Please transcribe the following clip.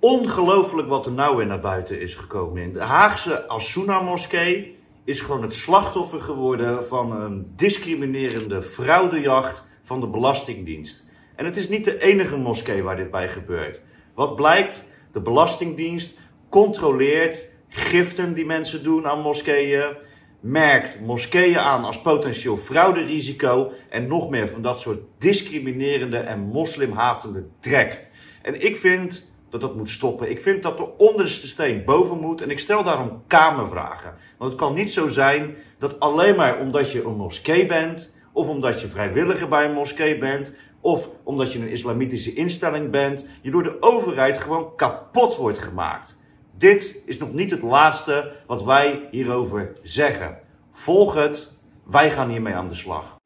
ongelooflijk wat er nou weer naar buiten is gekomen. In de Haagse As-Sunnah-moskee is gewoon het slachtoffer geworden van een discriminerende fraudejacht van de Belastingdienst. En het is niet de enige moskee waar dit bij gebeurt. Wat blijkt? De Belastingdienst controleert giften die mensen doen aan moskeeën, merkt moskeeën aan als potentieel frauderisico en nog meer van dat soort discriminerende en moslimhatende trek. En ik vind dat dat moet stoppen. Ik vind dat de onderste steen boven moet en ik stel daarom kamervragen. Want het kan niet zo zijn dat alleen maar omdat je een moskee bent, of omdat je vrijwilliger bij een moskee bent, of omdat je een islamitische instelling bent, je door de overheid gewoon kapot wordt gemaakt. Dit is nog niet het laatste wat wij hierover zeggen. Volg het, wij gaan hiermee aan de slag.